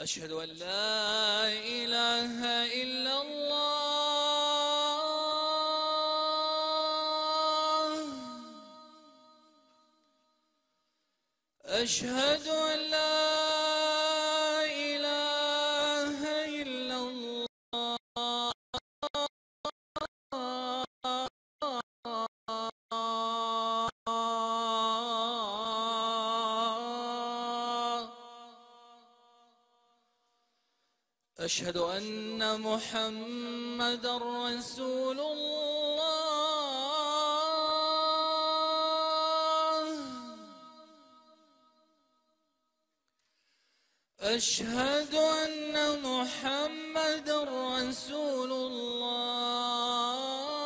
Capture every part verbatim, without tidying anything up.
أشهد أن لا إله إلا الله. أشهد أن لا إله إلا الله. أشهد أن محمدًا رسول الله. أشهد أن محمدًا رسول الله.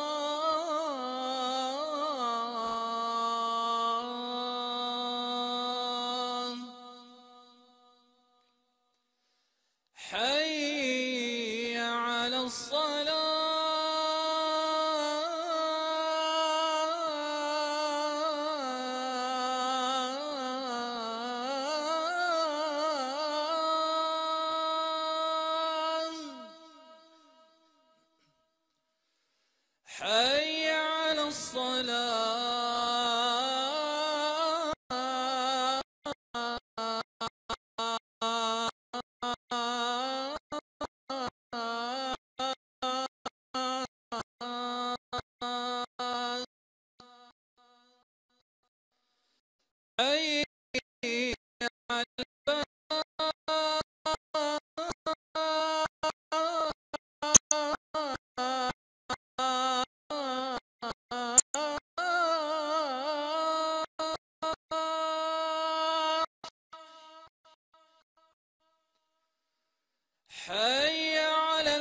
حي على الصلاة. حي على الصلاة. حي على حي على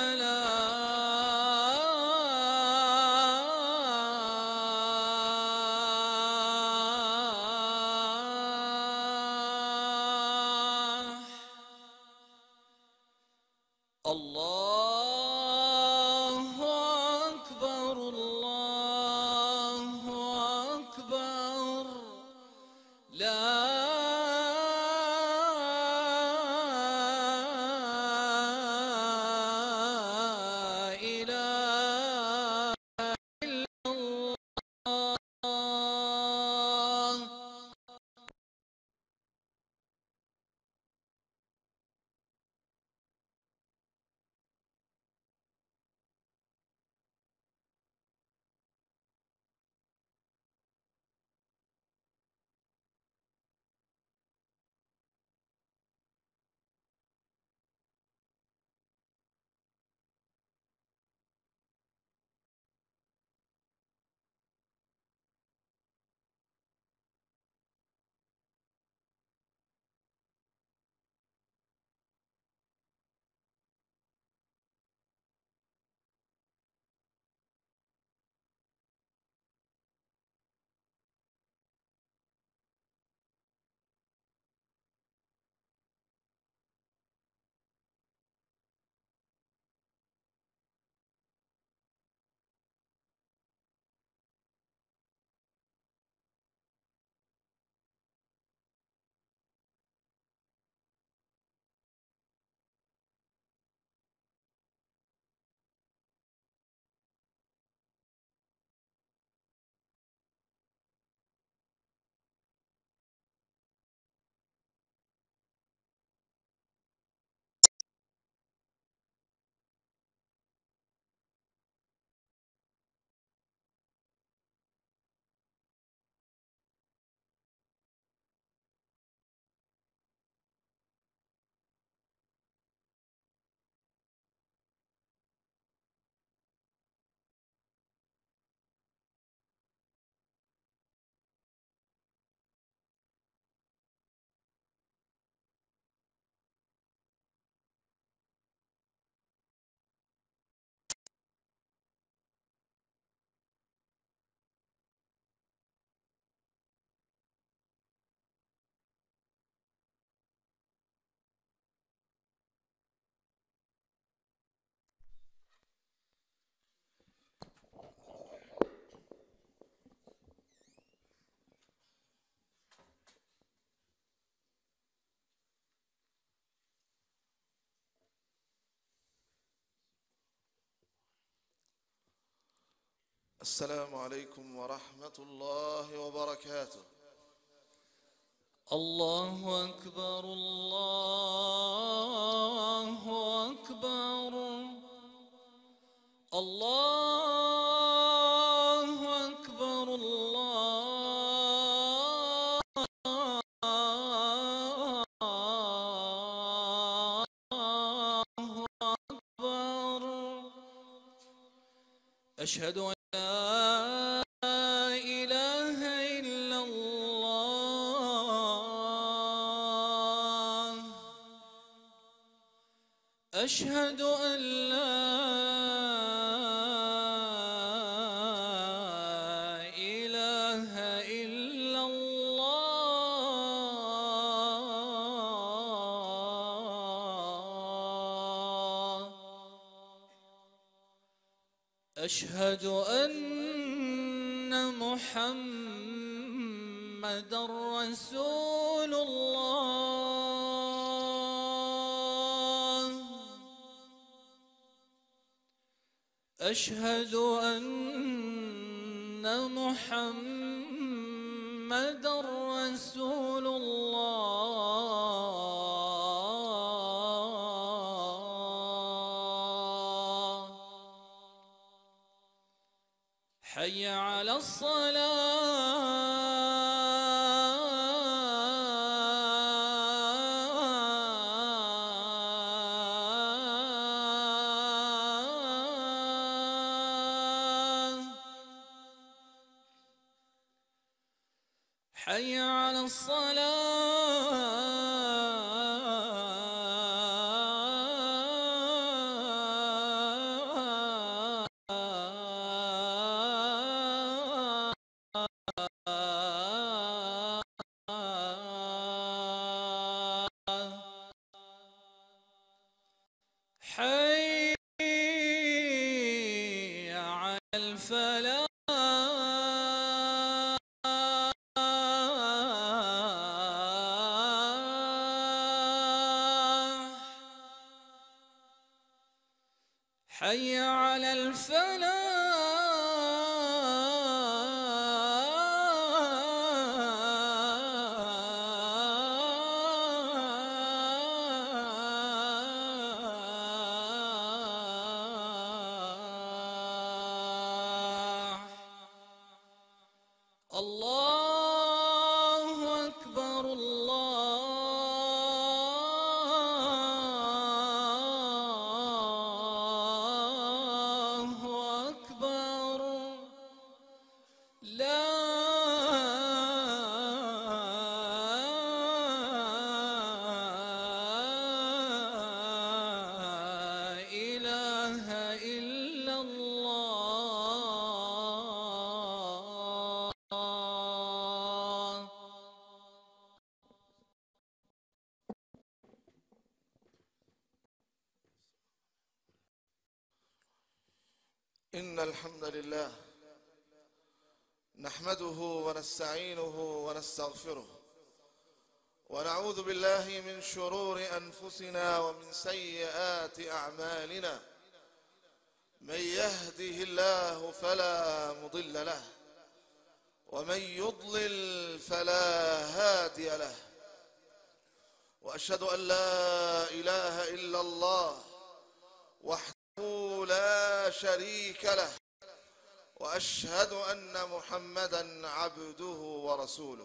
الفلاح. الله أكبر الله أكبر. لا السلام عليكم ورحمة الله وبركاته. الله أكبر الله أكبر الله أكبر الله أكبر. أشهد أن لا إله إلا الله. أشهد أن لا إله إلا الله. أشهد أن محمدًا رسول الله. أشهد أن محمدًا رسول الله. حي على الصلاة. حي على حي على الفلاح. حي على الفلاح. الله أكبر الله أكبر. لا إله إلا الله. إن الحمد لله نحمده ونستعينه ونستغفره ونعوذ بالله من شرور أنفسنا ومن سيئات أعمالنا. من يهده الله فلا مضل له ومن يضلل فلا هادي له. وأشهد أن لا إله إلا الله وحده لا شريك له، وأشهد أن محمدًا عبده ورسوله.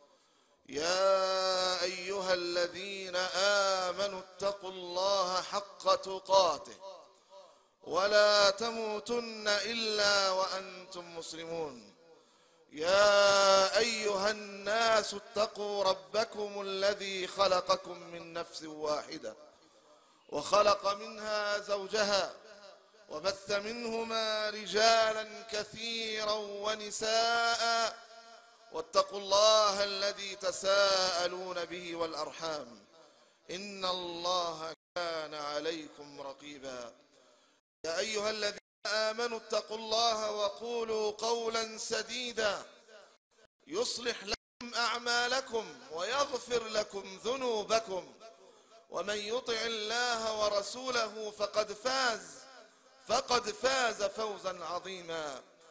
يا أيها الذين آمنوا اتقوا الله حق تقاته ولا تموتن إلا وأنتم مسلمون. يا أيها الناس اتقوا ربكم الذي خلقكم من نفس واحدة وخلق منها زوجها وبث منهما رجالا كثيرا ونساء. واتقوا الله الذي تساءلون به والأرحام إن الله كان عليكم رقيبا. يا أيها الذين آمنوا اتقوا الله وقولوا قولا سديدا يصلح لكم أعمالكم ويغفر لكم ذنوبكم، ومن يطع الله ورسوله فقد فاز فقد فاز فوزا عظيما.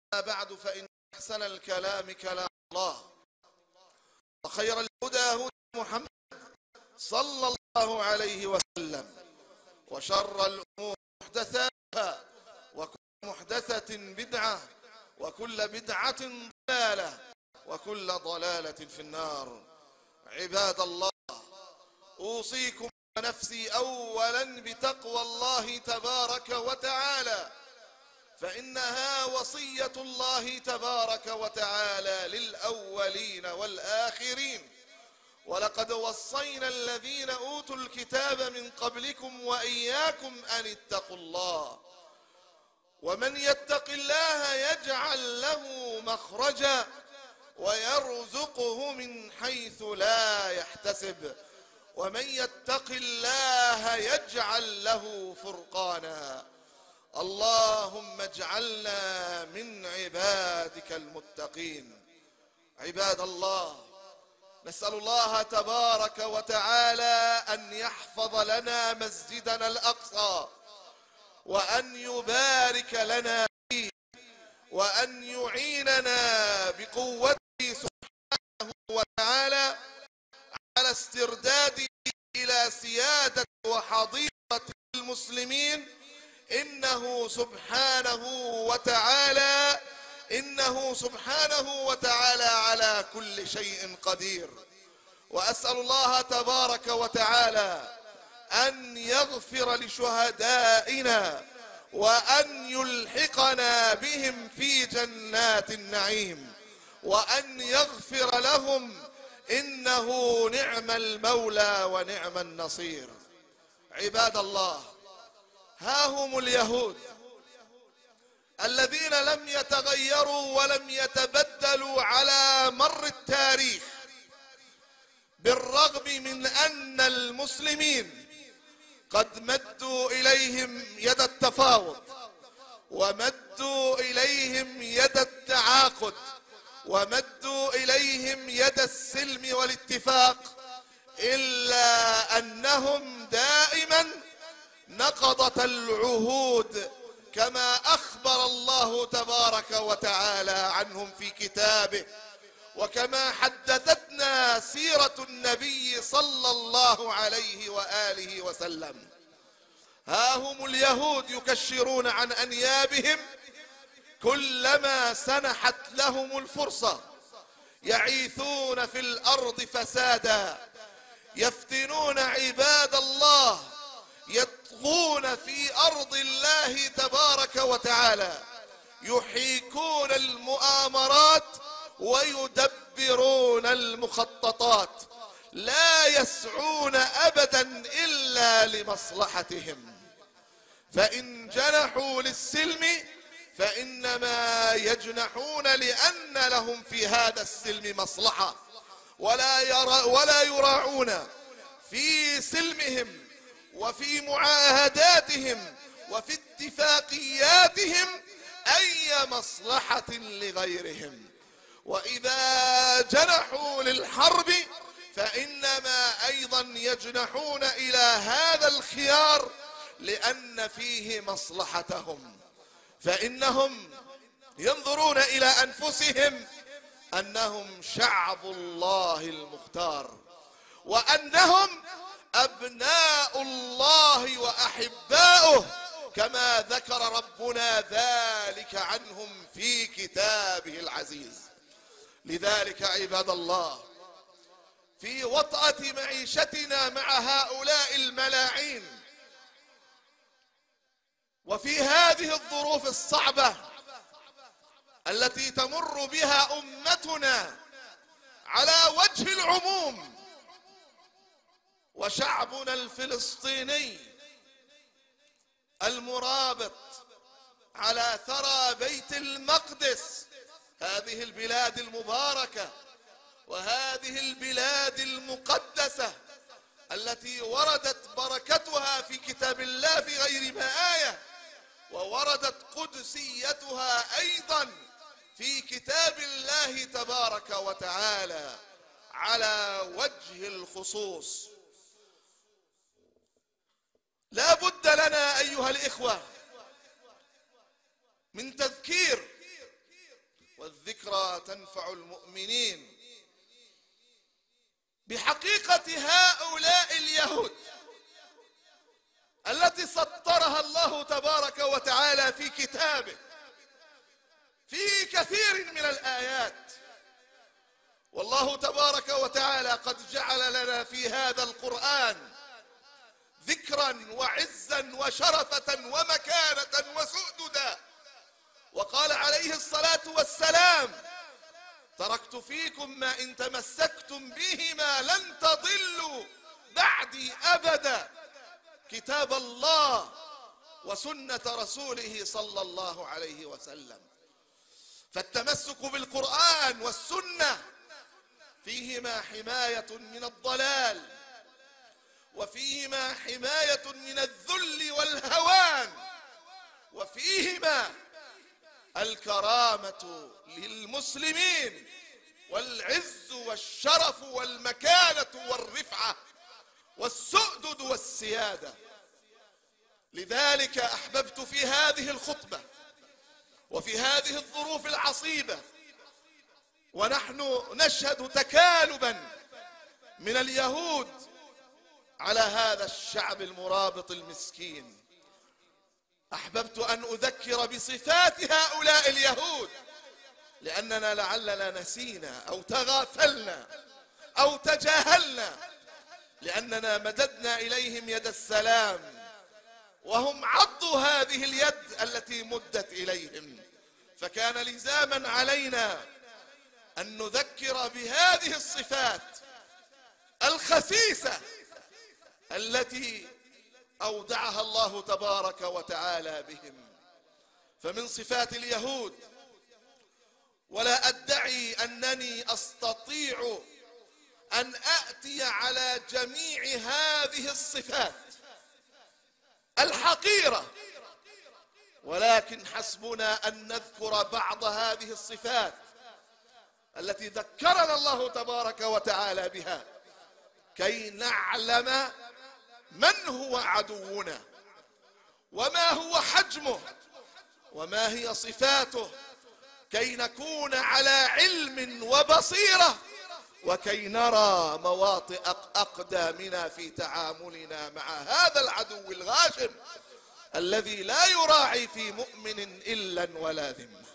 أما بعد فإن أحسن الكلام كلام الله، وخير الهدى هدى محمد صلى الله عليه وسلم، وشر الأمور محدثاتها، وكل محدثة بدعة، وكل بدعة ضلالة، وكل ضلالة في النار. عباد الله، أوصيكم ونفسي أولا بتقوى الله تبارك وتعالى، فإنها وصية الله تبارك وتعالى للأولين والآخرين. ولقد وصينا الذين أوتوا الكتاب من قبلكم وإياكم أن اتقوا الله، ومن يتق الله يجعل له مخرجا ويرزقه من حيث لا يحتسب، ومن يتق الله يجعل له فرقانا. اللهم اجعلنا من عبادك المتقين. عباد الله، نسأل الله تبارك وتعالى أن يحفظ لنا مسجدنا الأقصى، وأن يبارك لنا فيه، وأن يعيننا بقوته سبحانه وتعالى على استرداده إلى سيادة وحضيرة المسلمين. إنه سبحانه وتعالى إنه سبحانه وتعالى على كل شيء قدير. وأسأل الله تبارك وتعالى أن يغفر لشهدائنا، وأن يلحقنا بهم في جنات النعيم، وأن يغفر لهم، إنه نعم المولى ونعم النصير. عباد الله، ها هم اليهود الذين لم يتغيروا ولم يتبدلوا على مر التاريخ، بالرغم من أن المسلمين قد مدوا إليهم يد التفاوض، ومدوا إليهم يد التعاقد، ومدوا إليهم يد السلم والاتفاق، إلا أنهم دائما نقضت العهود، كما أخبر الله تبارك وتعالى عنهم في كتابه، وكما حدثتنا سيرة النبي صلى الله عليه وآله وسلم. ها هم اليهود يكشرون عن أنيابهم كلما سنحت لهم الفرصة، يعيثون في الأرض فسادا، يفتنون عباد الله، يطغون في أرض الله تبارك وتعالى، يحيكون المؤامرات ويدبرون المخططات، لا يسعون أبدا إلا لمصلحتهم. فإن جنحوا للسلم فإنما يجنحون لأن لهم في هذا السلم مصلحة، ولا يرى ولا يراعون في سلمهم وفي معاهداتهم وفي اتفاقياتهم أي مصلحة لغيرهم. وإذا جنحوا للحرب فإنما أيضا يجنحون إلى هذا الخيار لأن فيه مصلحتهم، فإنهم ينظرون إلى أنفسهم أنهم شعب الله المختار، وأنهم أبناء الله وأحباؤه، كما ذكر ربنا ذلك عنهم في كتابه العزيز. لذلك عباد الله، في وطأة معيشتنا مع هؤلاء الملاعين، وفي هذه الظروف الصعبة التي تمر بها أمتنا على وجه العموم، وشعبنا الفلسطيني المرابط على ثرى بيت المقدس، هذه البلاد المباركة وهذه البلاد المقدسة التي وردت بركتها في كتاب الله في غير ما آية، ووردت قدسيتها أيضا في كتاب الله تبارك وتعالى على وجه الخصوص. لا بد لنا أيها الإخوة من تذكير والذكرى تنفع المؤمنين. بحقيقة هؤلاء اليهود التي سطرها الله تبارك وتعالى في كتابه في كثير من الآيات، والله تبارك وتعالى قد جعل لنا في هذا القرآن ذكرا وعزا وشرفة ومكانة وسؤددا. وقال عليه الصلاة والسلام: تركت فيكم ما إن تمسكتم بهما لن تضلوا بعدي أبدا، كتاب الله وسنة رسوله صلى الله عليه وسلم. فالتمسك بالقرآن والسنة فيهما حماية من الضلال، وفيهما حماية من الذل والهوان، وفيهما الكرامة للمسلمين والعز والشرف والمكانة والرفعة والسؤدد والسيادة. لذلك أحببت في هذه الخطبة وفي هذه الظروف العصيبة ونحن نشهد تكالبا من اليهود على هذا الشعب المرابط المسكين، أحببت أن أذكر بصفات هؤلاء اليهود، لأننا لعلنا نسينا أو تغافلنا أو تجاهلنا، لأننا مددنا إليهم يد السلام وهم عضوا هذه اليد التي مدت إليهم. فكان لزاما علينا أن نذكر بهذه الصفات الخسيسة التي أودعها الله تبارك وتعالى بهم. فمن صفات اليهود، ولا أدعي أنني أستطيع أن أأتي على جميع هذه الصفات الحقيرة، ولكن حسبنا أن نذكر بعض هذه الصفات التي ذكرنا الله تبارك وتعالى بها كي نعلم من هو عدونا وما هو حجمه وما هي صفاته، كي نكون على علم وبصيرة، وكي نرى مواطئ أقدامنا في تعاملنا مع هذا العدو الغاشم الذي لا يراعي في مؤمن إلا ولا ذمة.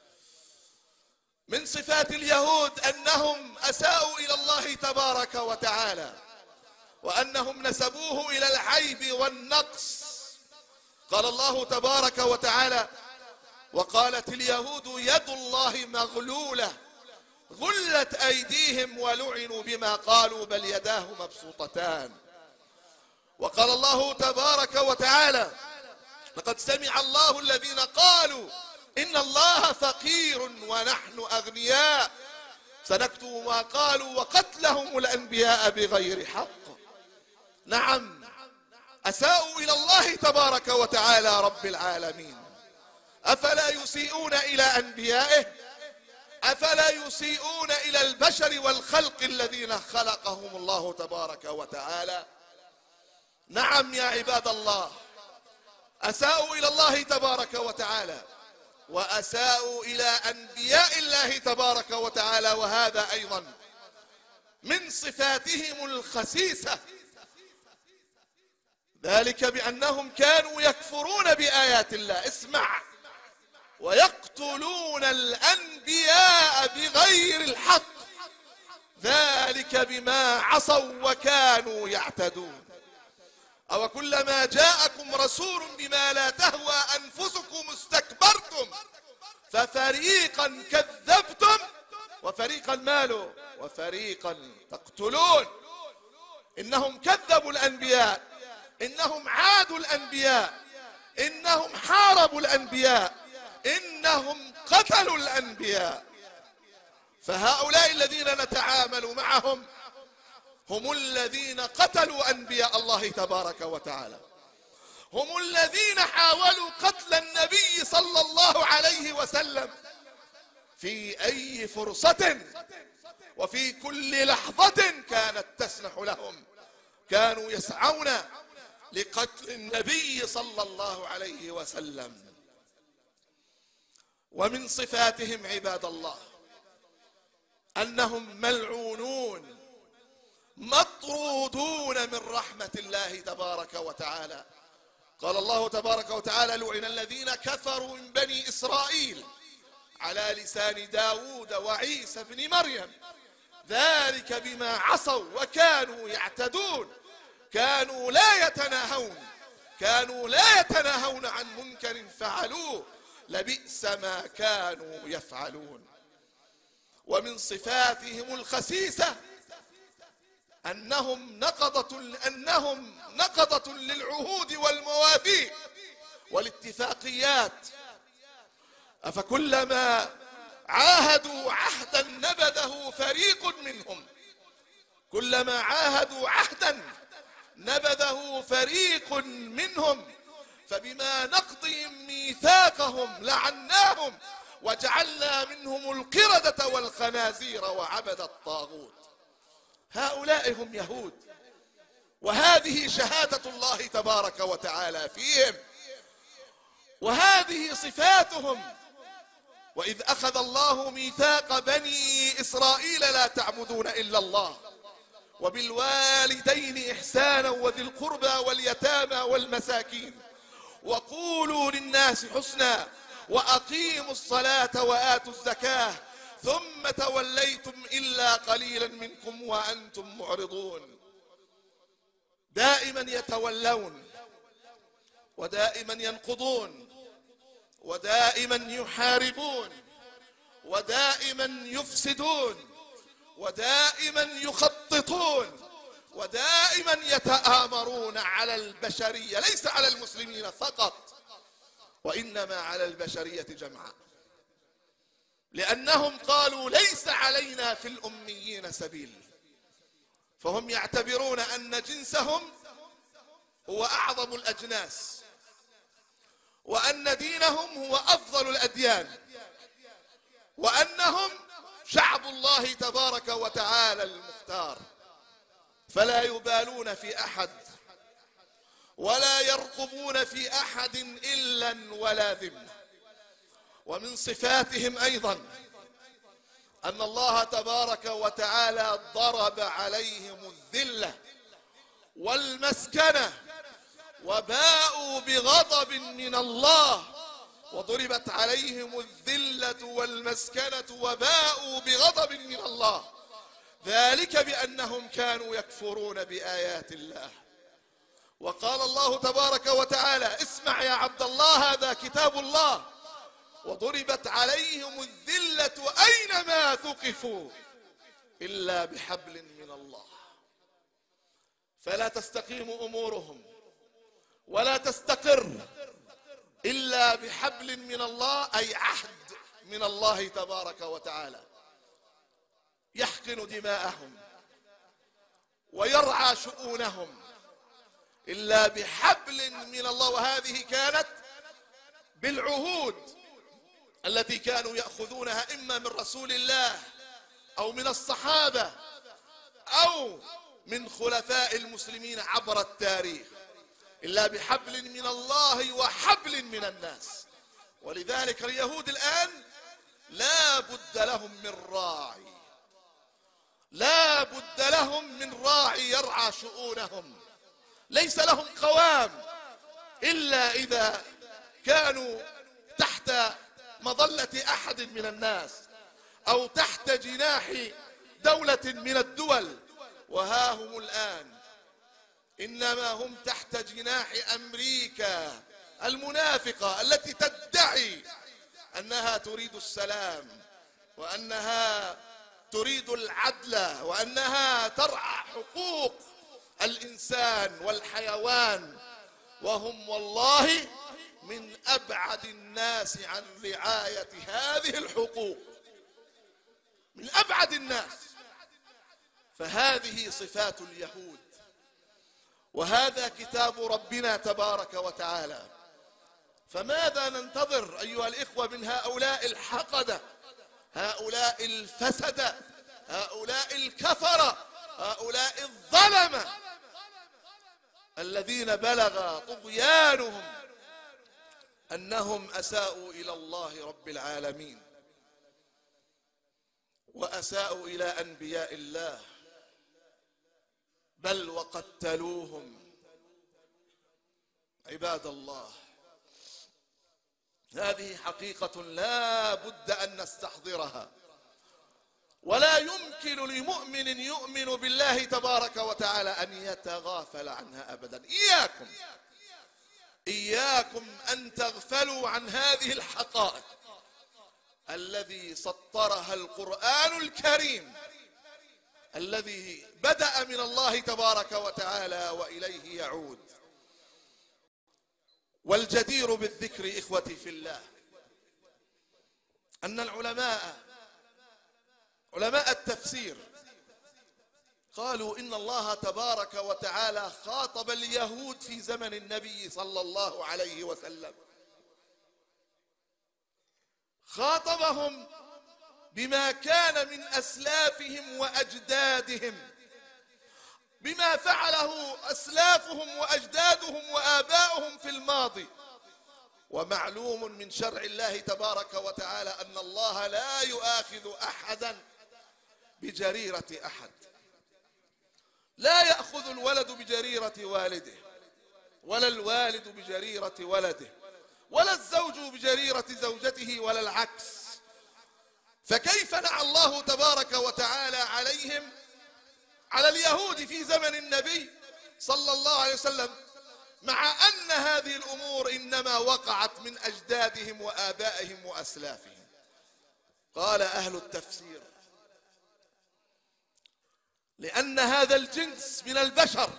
من صفات اليهود أنهم أساءوا إلى الله تبارك وتعالى، وأنهم نسبوه إلى العيب والنقص. قال الله تبارك وتعالى: وقالت اليهود يد الله مغلولة غلت أيديهم ولعنوا بما قالوا بل يداه مبسوطتان. وقال الله تبارك وتعالى: لقد سمع الله الذين قالوا إن الله فقير ونحن أغنياء سنكتب ما قالوا وقتلهم الأنبياء بغير حق. نعم، أساءوا إلى الله تبارك وتعالى رب العالمين. أفلا يسيئون إلى أنبيائه؟ أفلا يسيئون إلى البشر والخلق الذين خلقهم الله تبارك وتعالى؟ نعم يا عباد الله، أساءوا إلى الله تبارك وتعالى وأساءوا إلى أنبياء الله تبارك وتعالى، وهذا أيضا من صفاتهم الخسيسة، ذلك بأنهم كانوا يكفرون بآيات الله. اسمع: ويقتلون الأنبياء بغير الحق ذلك بما عصوا وكانوا يعتدون. أو كلما جاءكم رسول بما لا تهوى أنفسكم استكبرتم ففريقا كذبتم وفريقا مالوا وفريقا تقتلون. إنهم كذبوا الأنبياء، إنهم عادوا الأنبياء، إنهم حاربوا الأنبياء، إنهم قتلوا الأنبياء. فهؤلاء الذين نتعامل معهم هم الذين قتلوا أنبياء الله تبارك وتعالى، هم الذين حاولوا قتل النبي صلى الله عليه وسلم في أي فرصة وفي كل لحظة كانت تسنح لهم، كانوا يسعون لقتل النبي صلى الله عليه وسلم. ومن صفاتهم عباد الله أنهم ملعونون مطرودون من رحمة الله تبارك وتعالى. قال الله تبارك وتعالى: لعن الذين كفروا من بني إسرائيل على لسان داود وعيسى بن مريم ذلك بما عصوا وكانوا يعتدون كانوا لا يتناهون كانوا لا يتناهون عن منكر فعلوه لبئس ما كانوا يفعلون. ومن صفاتهم الخسيسة أنهم نقضة أنهم نقضة للعهود والمواثيق والاتفاقيات. أفكلما عاهدوا عهدا نبذه فريق منهم كلما عاهدوا عهدا نبذه فريق منهم فبما نقضهم ميثاقهم لعناهم وجعلنا منهم القردة والخنازير وعبد الطاغوت. هؤلاء هم يهود، وهذه شهادة الله تبارك وتعالى فيهم، وهذه صفاتهم. وإذ أخذ الله ميثاق بني إسرائيل لا تعبدون إلا الله وبالوالدين إحسانا وذي القربى واليتامى والمساكين وقولوا للناس حسنا وأقيموا الصلاة وآتوا الزكاة ثم توليتم إلا قليلا منكم وأنتم معرضون. دائما يتولون ودائما ينقضون ودائما يحاربون ودائما يفسدون ودائما يخططون ودائما يتآمرون على البشرية، ليس على المسلمين فقط وإنما على البشرية جمعاء، لأنهم قالوا ليس علينا في الأميين سبيل. فهم يعتبرون أن جنسهم هو أعظم الأجناس وأن دينهم هو أفضل الأديان وأنهم شعب الله تبارك وتعالى المختار، فلا يبالون في أحد ولا يرقبون في أحد إلا ولا ذمة. ومن صفاتهم أيضا أن الله تبارك وتعالى ضرب عليهم الذلة والمسكنة وباءوا بغضب من الله، وضربت عليهم الذلة والمسكنة وباءوا بغضب من الله، ذلك بأنهم كانوا يكفرون بآيات الله. وقال الله تبارك وتعالى: اسمع يا عبد الله هذا كتاب الله، وضربت عليهم الذلة أينما ثقفوا إلا بحبل من الله. فلا تستقيم أمورهم ولا تستقر إلا بحبل من الله، أي عهد من الله تبارك وتعالى يحقن دماءهم ويرعى شؤونهم إلا بحبل من الله. وهذه كانت بالعهود التي كانوا يأخذونها إما من رسول الله أو من الصحابة أو من خلفاء المسلمين عبر التاريخ، إلا بحبل من الله وحبل من الناس. ولذلك اليهود الآن لا بد لهم من راعي، لا بد لهم من راعي يرعى شؤونهم، ليس لهم قوام إلا إذا كانوا تحت مظلة أحد من الناس أو تحت جناح دولة من الدول. وها هم الآن إنما هم تحت جناح أمريكا المنافقة التي تدعي أنها تريد السلام وأنها تريد العدل وأنها ترعى حقوق الإنسان والحيوان، وهم والله من أبعد الناس عن رعاية هذه الحقوق، من أبعد الناس. فهذه صفات اليهود، وهذا كتاب ربنا تبارك وتعالى. فماذا ننتظر أيها الإخوة من هؤلاء الحقدة، هؤلاء الفسدة، هؤلاء الكفرة، هؤلاء الظلمة الذين بلغ طغيانهم أنهم أساءوا إلى الله رب العالمين، وأساءوا إلى أنبياء الله، بل وقتلوهم. عباد الله، هذه حقيقة لا بد أن نستحضرها، ولا يمكن لمؤمن يؤمن بالله تبارك وتعالى أن يتغافل عنها أبدا. إياكم إياكم أن تغفلوا عن هذه الحقائق الذي سطرها القرآن الكريم، الذي بدأ من الله تبارك وتعالى وإليه يعود. والجدير بالذكر إخوتي في الله أن العلماء علماء التفسير قالوا إن الله تبارك وتعالى خاطب اليهود في زمن النبي صلى الله عليه وسلم، خاطبهم بما كان من أسلافهم وأجدادهم، بما فعله أسلافهم وأجدادهم وآباؤهم في الماضي. ومعلوم من شرع الله تبارك وتعالى أن الله لا يؤاخذ أحدا بجريرة أحد، لا يأخذ الولد بجريرة والده، ولا الوالد بجريرة ولده، ولا الزوج بجريرة زوجته، ولا العكس. فكيف نعى الله تبارك وتعالى عليهم على اليهود في زمن النبي صلى الله عليه وسلم، مع أن هذه الأمور إنما وقعت من أجدادهم وآبائهم وأسلافهم؟ قال أهل التفسير لأن هذا الجنس من البشر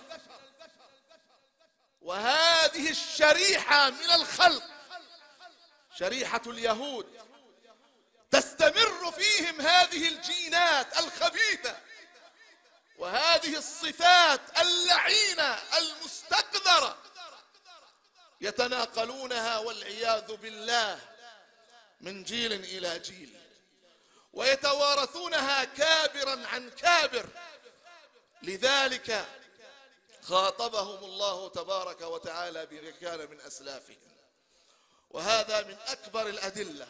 وهذه الشريحة من الخلق، شريحة اليهود، تستمر فيهم هذه الجينات الخبيثة وهذه الصفات اللعينة المستقذرة، يتناقلونها والعياذ بالله من جيل إلى جيل، ويتوارثونها كابرا عن كابر. لذلك خاطبهم الله تبارك وتعالى بما كان من أسلافهم. وهذا من أكبر الأدلة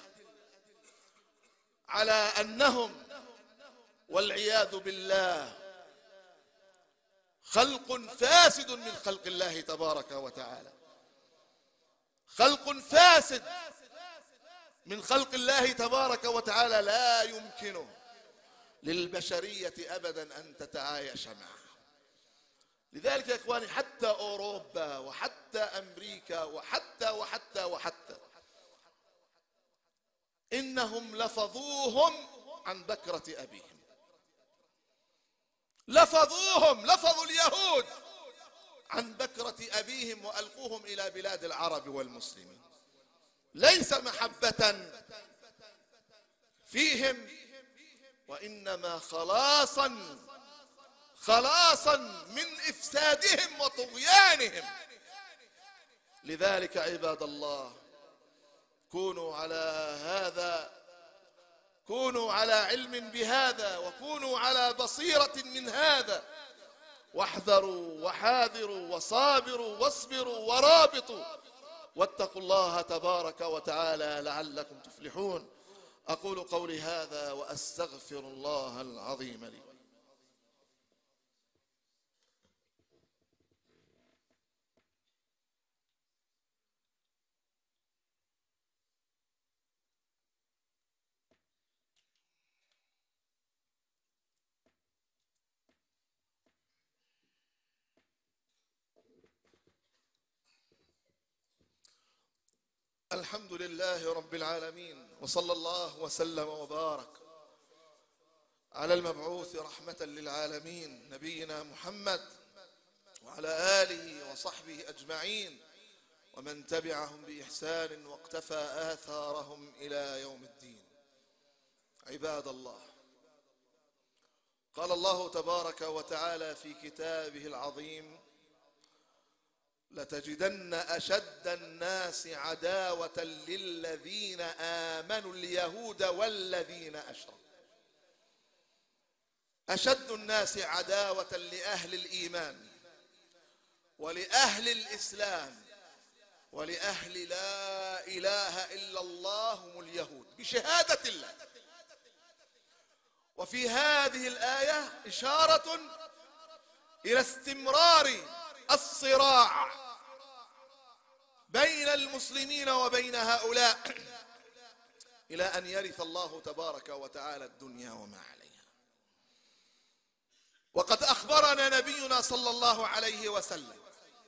على أنهم والعياذ بالله خلق فاسد من خلق الله تبارك وتعالى، خلق فاسد من خلق الله تبارك وتعالى لا يمكنه للبشرية أبدا أن تتعايش معه. لذلك يا إخواني حتى أوروبا وحتى أمريكا وحتى وحتى وحتى إنهم لفظوهم عن بكرة أبيهم، لفظوهم لفظوا اليهود عن بكرة أبيهم وألقوهم إلى بلاد العرب والمسلمين، ليس محبة فيهم وإنما خلاصا خلاصا من إفسادهم وطغيانهم. لذلك عباد الله كونوا على هذا، كونوا على علم بهذا، وكونوا على بصيرة من هذا، واحذروا وحاذروا وصابروا واصبروا ورابطوا، واتقوا الله تبارك وتعالى لعلكم تفلحون. أقول قولي هذا وأستغفر الله العظيم لي. الحمد لله رب العالمين، وصلى الله وسلم وبارك على المبعوث رحمة للعالمين نبينا محمد وعلى آله وصحبه أجمعين ومن تبعهم بإحسان واقتفى آثارهم إلى يوم الدين. عباد الله، قال الله تبارك وتعالى في كتابه العظيم: لتجدن أشد الناس عداوة للذين آمنوا اليهود والذين أشركوا. أشد الناس عداوة لأهل الإيمان ولأهل الإسلام ولأهل لا إله إلا الله هم اليهود بشهادة الله. وفي هذه الآية إشارة إلى استمرار الصراع بين المسلمين وبين هؤلاء إلى أن يرث الله تبارك وتعالى الدنيا وما عليها. وقد أخبرنا نبينا صلى الله عليه وسلم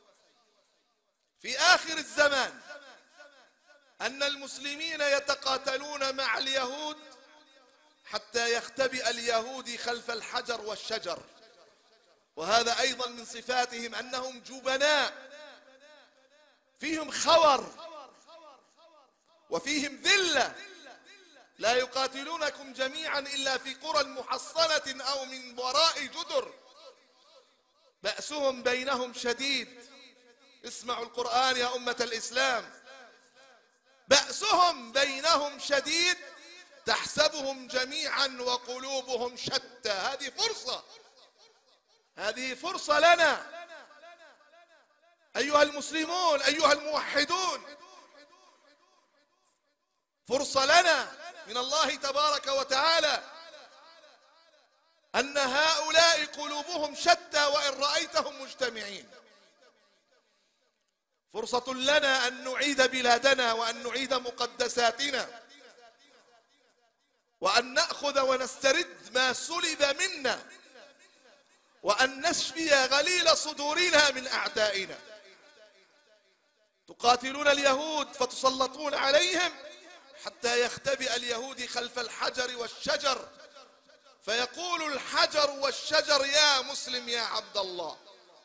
في آخر الزمان أن المسلمين يتقاتلون مع اليهود حتى يختبئ اليهود خلف الحجر والشجر. وهذا أيضا من صفاتهم أنهم جبناء، فيهم خور وفيهم ذلة، لا يقاتلونكم جميعا إلا في قرى محصنة أو من وراء جدر، بأسهم بينهم شديد. اسمعوا القرآن يا أمة الإسلام. بأسهم بينهم شديد تحسبهم جميعا وقلوبهم شتى. هذه فرصة، هذه فرصة لنا أيها المسلمون، أيها الموحدون، فرصة لنا من الله تبارك وتعالى أن هؤلاء قلوبهم شتى وإن رأيتهم مجتمعين. فرصة لنا أن نعيد بلادنا وأن نعيد مقدساتنا وأن نأخذ ونسترد ما سلب منا وأن نشفي غليل صدورنا من أعدائنا. تقاتلون اليهود فتسلطون عليهم حتى يختبئ اليهود خلف الحجر والشجر، فيقول الحجر والشجر يا مسلم يا عبد الله.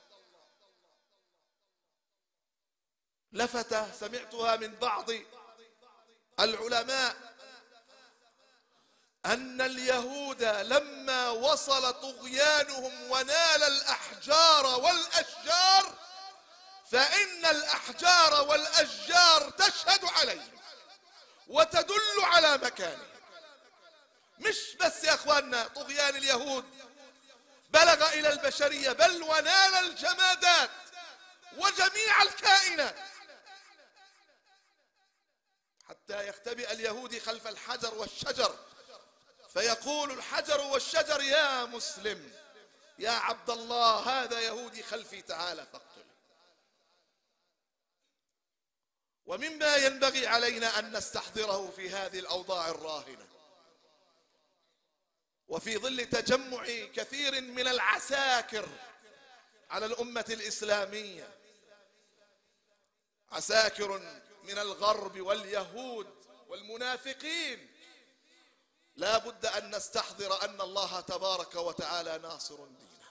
لفتة سمعتها من بعض العلماء أن اليهود لما وصل طغيانهم ونال الأحجار والأشجار فإن الأحجار والأشجار تشهد عليهم وتدل على مكانه. مش بس يا أخواننا طغيان اليهود بلغ إلى البشرية، بل ونال الجمادات وجميع الكائنات، حتى يختبئ اليهود خلف الحجر والشجر فيقول الحجر والشجر يا مسلم يا عبد الله هذا يهودي خلفي تعالى فاقتله. ومما ينبغي علينا أن نستحضره في هذه الأوضاع الراهنة وفي ظل تجمع كثير من العساكر على الأمة الإسلامية، عساكر من الغرب واليهود والمنافقين، لا بد أن نستحضر أن الله تبارك وتعالى ناصر دينه،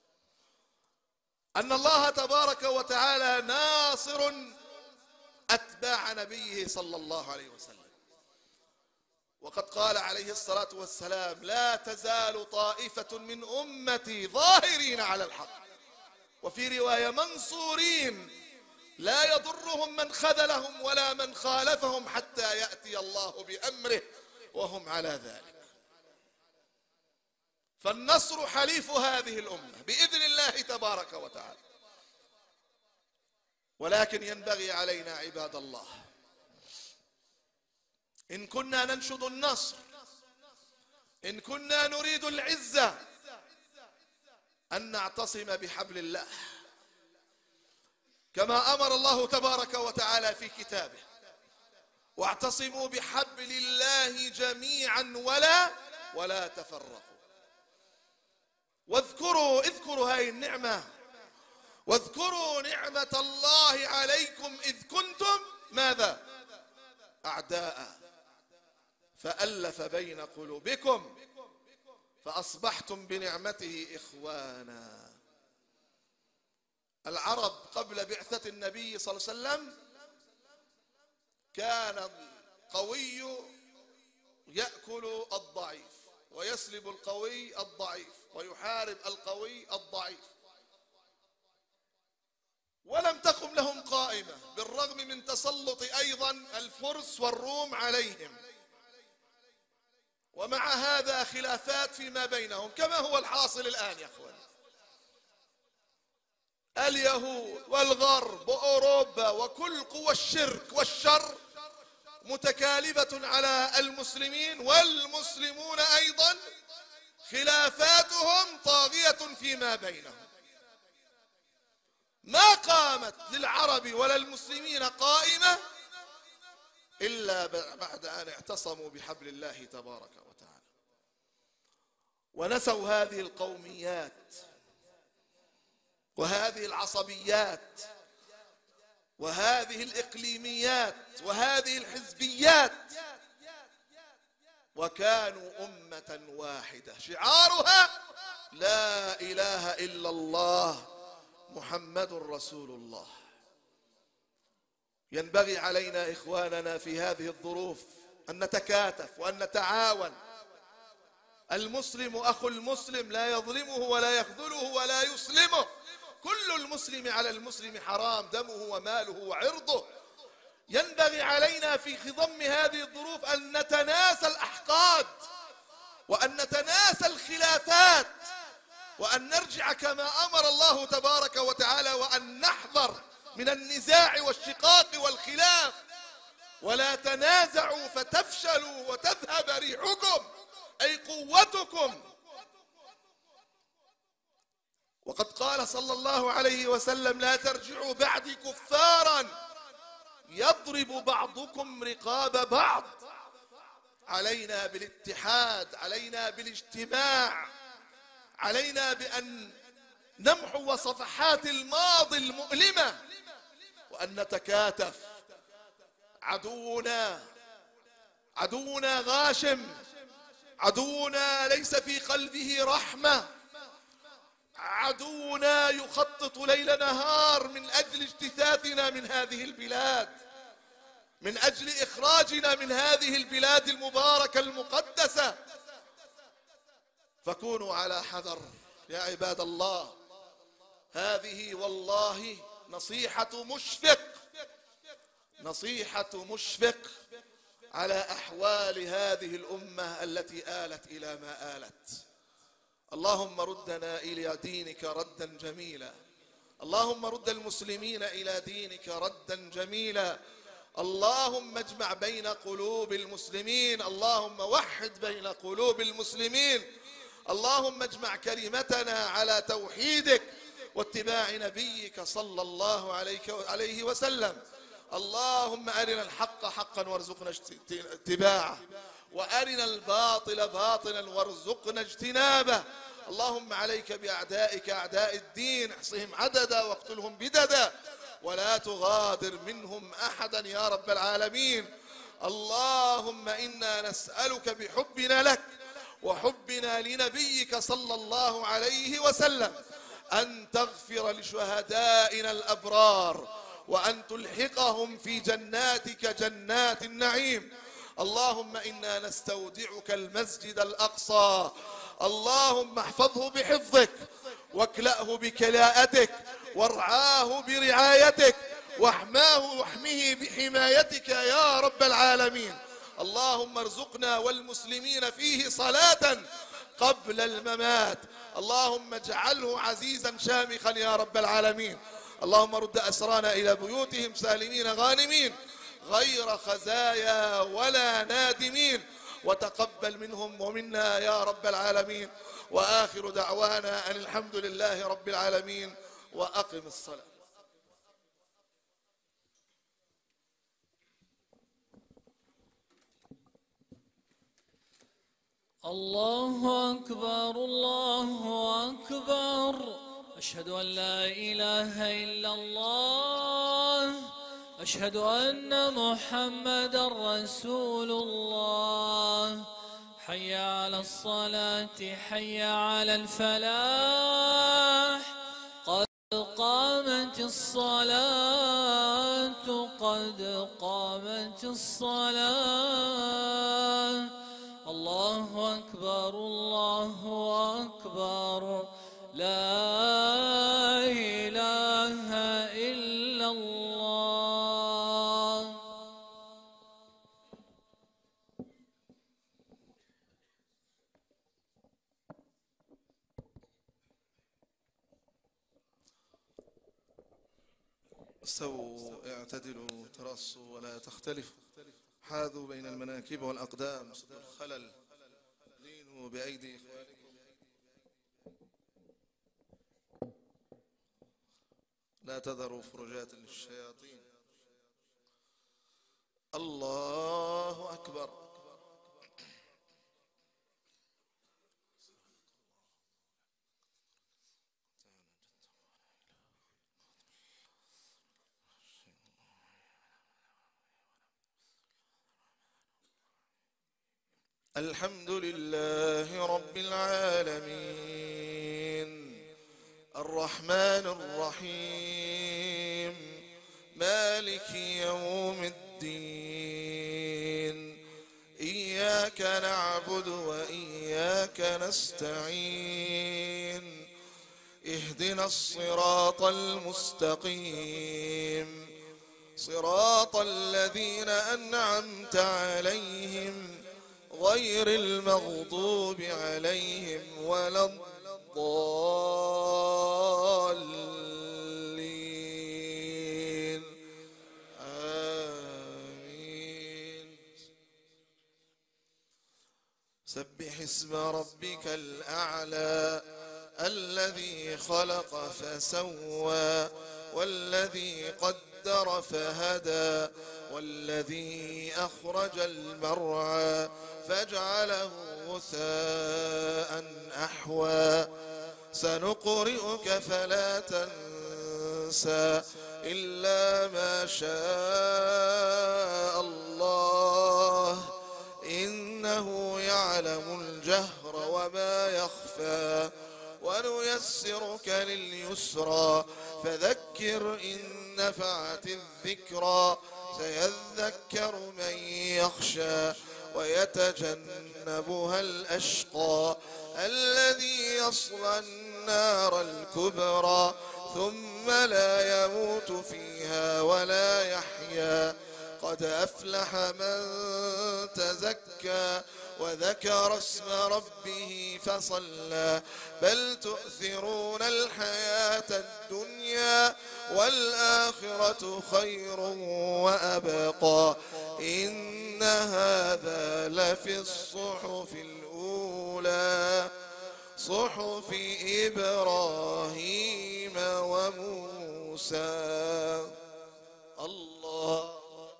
أن الله تبارك وتعالى ناصر أتباع نبيه صلى الله عليه وسلم. وقد قال عليه الصلاة والسلام لا تزال طائفة من أمتي ظاهرين على الحق، وفي رواية منصورين لا يضرهم من خذلهم ولا من خالفهم حتى يأتي الله بأمره وهم على ذلك. فالنصر حليف هذه الأمة بإذن الله تبارك وتعالى. ولكن ينبغي علينا عباد الله إن كنا ننشد النصر، إن كنا نريد العزة، أن نعتصم بحبل الله كما أمر الله تبارك وتعالى في كتابه واعتصموا بحبل الله جميعا ولا ولا تفرقوا. واذكروا اذكروا هذه النعمة، واذكروا نعمة الله عليكم إذ كنتم ماذا؟ أعداء فألف بين قلوبكم فأصبحتم بنعمته إخوانا. العرب قبل بعثة النبي صلى الله عليه وسلم كان القوي يأكل الضعيف ويسلب القوي الضعيف ويحارب القوي الضعيف، ولم تقم لهم قائمة بالرغم من تسلط أيضا الفرس والروم عليهم، ومع هذا خلافات فيما بينهم كما هو الحاصل الآن يا أخوان. اليهود والغرب وأوروبا وكل قوى الشرك والشر متكالبة على المسلمين، والمسلمون أيضا خلافاتهم طاغية فيما بينهم. ما قامت للعرب ولا المسلمين قائمة إلا بعد أن اعتصموا بحبل الله تبارك وتعالى، ونسوا هذه القوميات وهذه العصبيات وهذه الإقليميات وهذه الحزبيات، وكانوا أمة واحدة شعارها لا إله إلا الله محمد رسول الله. ينبغي علينا إخواننا في هذه الظروف أن نتكاتف وأن نتعاون. المسلم أخو المسلم لا يظلمه ولا يخذله ولا يسلمه. كل المسلم على المسلم حرام دمه وماله وعرضه. ينبغي علينا في خضم هذه الظروف أن نتناسى الأحقاد وأن نتناسى الخلافات وأن نرجع كما أمر الله تبارك وتعالى، وأن نحذر من النزاع والشقاق والخلاف. ولا تنازعوا فتفشلوا وتذهب ريحكم أي قوتكم. وقد قال صلى الله عليه وسلم لا ترجعوا بعدي كفارا يضرب بعضكم رقاب بعض. علينا بالاتحاد، علينا بالاجتماع، علينا بأن نمحو صفحات الماضي المؤلمة وأن نتكاتف. عدونا عدونا غاشم، عدونا ليس في قلبه رحمة، عدونا يخطط ليل نهار من أجل اجتثاثنا من هذه البلاد، من أجل إخراجنا من هذه البلاد المباركة المقدسة. فكونوا على حذر يا عباد الله. هذه والله نصيحة مشفق، نصيحة مشفق على أحوال هذه الأمة التي آلت إلى ما آلت. اللهم ردنا إلى دينك ردا جميلا، اللهم رد المسلمين إلى دينك ردا جميلا. اللهم اجمع بين قلوب المسلمين، اللهم وحد بين قلوب المسلمين، اللهم اجمع كلمتنا على توحيدك واتباع نبيك صلى الله عليه وسلم. اللهم أرنا الحق حقا وارزقنا اتباعه، وأرنا الباطل باطلا وارزقنا اجتنابه. اللهم عليك بأعدائك أعداء الدين، احصهم عددا واقتلهم بددا ولا تغادر منهم أحدا يا رب العالمين. اللهم إنا نسألك بحبنا لك وحبنا لنبيك صلى الله عليه وسلم أن تغفر لشهدائنا الأبرار وأن تلحقهم في جناتك جنات النعيم. اللهم إنا نستودعك المسجد الأقصى، اللهم احفظه بحفظك واكلأه بكلاءتك وارعاه برعايتك واحماه واحمه بحمايتك يا رب العالمين. اللهم ارزقنا والمسلمين فيه صلاة قبل الممات، اللهم اجعله عزيزا شامخا يا رب العالمين. اللهم رد أسرانا إلى بيوتهم سالمين غانمين غير خزايا ولا نادمين، وتقبل منهم ومنا يا رب العالمين. وآخر دعوانا أن الحمد لله رب العالمين، وأقم الصلاة. الله أكبر الله أكبر، أشهد أن لا إله إلا الله، أشهد أن محمدا رسول الله. حي على الصلاة حي على الفلاح، قد قامت الصلاة قد قامت الصلاة. الله أكبر الله أكبر، لا إله إلا الله. استووا اعتدلوا تراصوا ولا تختلفوا، حاذوا بين المناكب والأقدام، سدوا الخلل، لينوا بأيدي إخوانكم، لا تذروا فرجات للشياطين. الله أكبر. الحمد لله رب العالمين، الرحمن الرحيم، مالك يوم الدين، إياك نعبد وإياك نستعين، اهدنا الصراط المستقيم، صراط الذين أنعمت عليهم غير المغضوب عليهم ولا الضالين، آمين. سبح اسم ربك الأعلى الذي خلق فسوى والذي قدر فهدى والذي أخرج المرعى فاجعله غثاء أحوى. سنقرئك فلا تنسى إلا ما شاء الله، إنه يعلم الجهر وما يخفى. ونيسرك لليسرى فذكر إن نفعت الذكرى، سيذكر من يخشى ويتجنبها الأشقى الذي يصلى النار الكبرى ثم لا يموت فيها ولا يحيا. قد أفلح من تزكى وذكر اسم ربه فصلى، بل تؤثرون الحياة الدنيا والآخرة خير وأبقى. إن هذا لفي الصحف الأولى، صحف إبراهيم وموسى. الله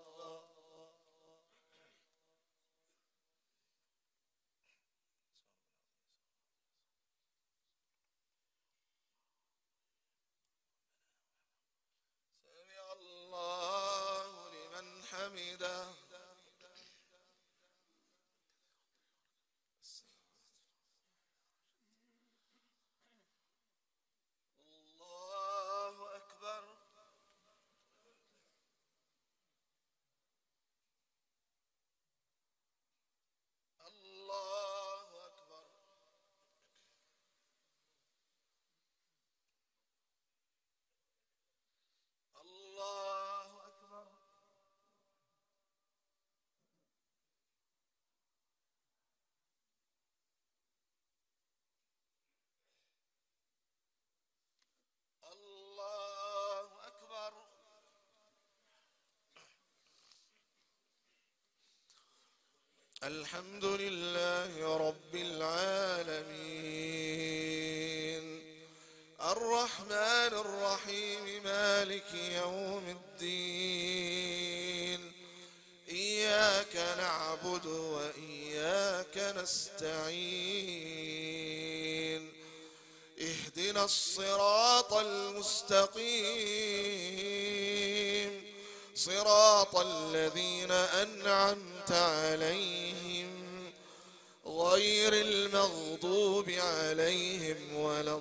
الله لمن حمده. الله أكبر. الله أكبر. الله أكبر. الله أكبر. الحمد لله رب العالمين، الرحمن الرحيم، مالك يوم الدين، إياك نعبد وإياك نستعين، اهدنا الصراط المستقيم، صراط الذين أنعمت عليهم غير المغضوب عليهم ولا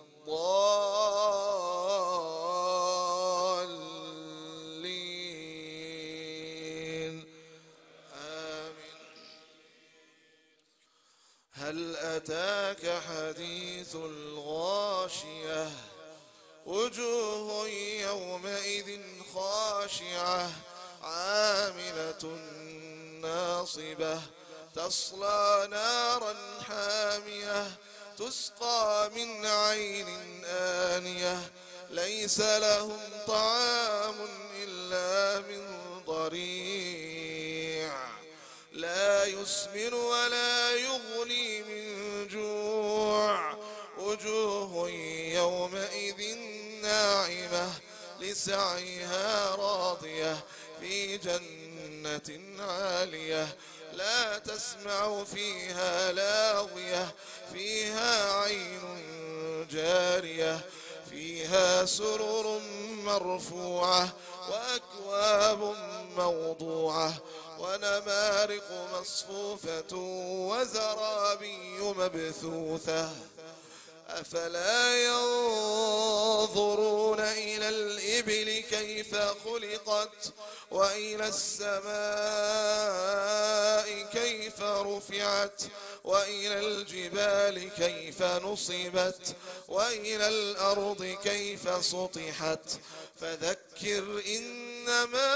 الضالين، آمين. هل أتاك حديث الغاشية، وجوه يومئذ خاشعة عاملة ناصبة، تصلى نارا حامية، تسقى من عين آنية، ليس لهم طعام إلا من ضريع لا يسمن ولا يغني من جوع وجوه يومئذ ناعمة لسعيها راضية في جنة عالية لا تسمع فيها لاغية فيها عين جارية فيها سرر مرفوعة وأكواب موضوعة ونمارق مصفوفة وزرابي مبثوثة أفلا ينظرون إلى الإبل كيف خلقت وإلى السماء كيف رفعت وإلى الجبال كيف نصبت وإلى الأرض كيف سطحت فذكر إنما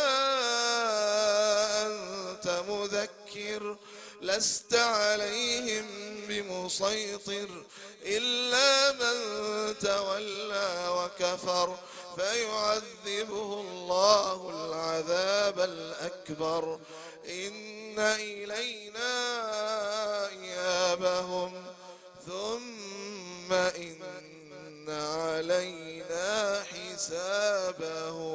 أنت مذكر لست عليهم بمسيطر إلا من تولى وكفر فيعذبه الله العذاب الأكبر إن إلينا إيابهم ثم إن علينا حسابهم.